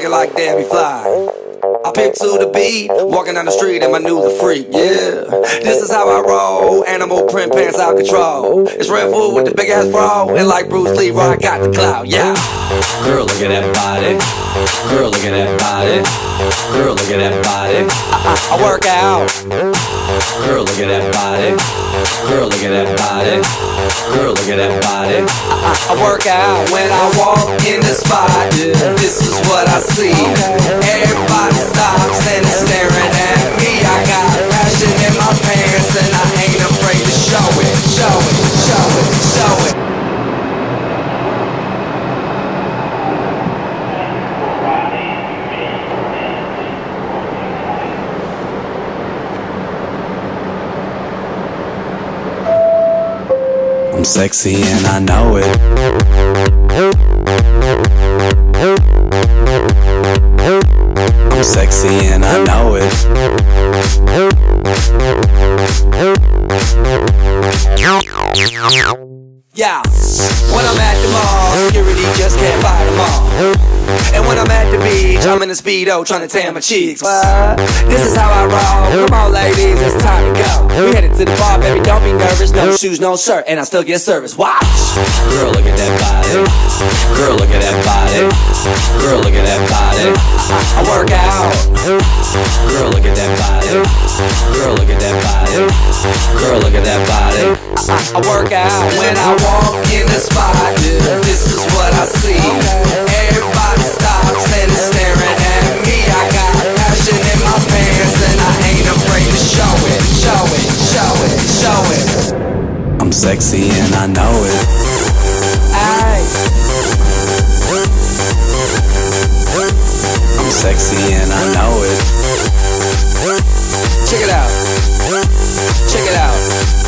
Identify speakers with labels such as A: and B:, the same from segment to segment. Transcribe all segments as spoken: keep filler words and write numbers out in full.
A: it like Debbie Fly. I pick to the beat, walking down the street and my new the freak, yeah. This is how I roll, animal print pants out control. It's Red Bull with the big ass bra, and like Bruce Lee, I got the clout, yeah. Girl, look at that body. Girl, look at that body. Girl, look at that body. I, I, I work out. Girl, look at that body. Girl, look at that body. Girl, look at that body. I, I, I work out when I walk in the spot. This is what I see. Everybody stops and is staring at me. I got passion in my pants and I ain't afraid to show it, show it, show it, show it. I'm sexy and I know it. I'm sexy and I know it. Yeah, when I'm at the mall, security just can't fight them all. And when I'm at the beach, I'm in a Speedo trying to tan my cheeks. What? This is how I roll. Come on ladies, it's time to go. We headed to the bar, baby, don't be nervous. No shoes, no shirt, and I still get service. Watch! Girl, look at that body. Girl, look at that body. Girl, look at that body. I, I work out. Girl, look at that body. Girl, look at that body. Girl, look at that body. I, I work out when I walk in the spot. This is what I see. Everybody stops and is staring at me. I got passion in my pants and I ain't afraid to show it, show it, show it, show it. I'm sexy and I know it. Aye. I'm sexy and I know it. Check it out. Check it out.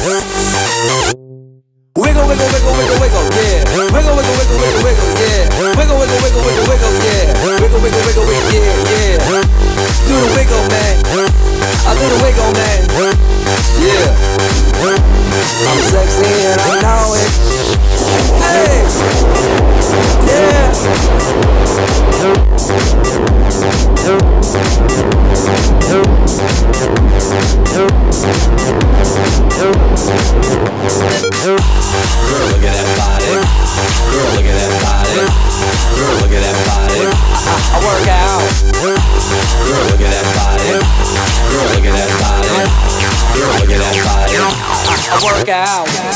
A: Wiggle, wiggle, wiggle, wiggle, wiggle, yeah. Wiggle, wiggle, wiggle, wiggle, wiggle, yeah. Wiggle, wiggle, wiggle, wiggle, wiggle, yeah. Wiggle, wiggle, wiggle, wiggle, yeah, yeah. Do the wiggle, man. I do the wiggle, man. Yeah. I'm sexy and I know it. Hey. Yeah. Girl, look at that body. Girl, look at that body. Girl, look at that body. I, I work out. Girl, look at that body. Girl, look at that body. Girl, look at that body. I, I work out.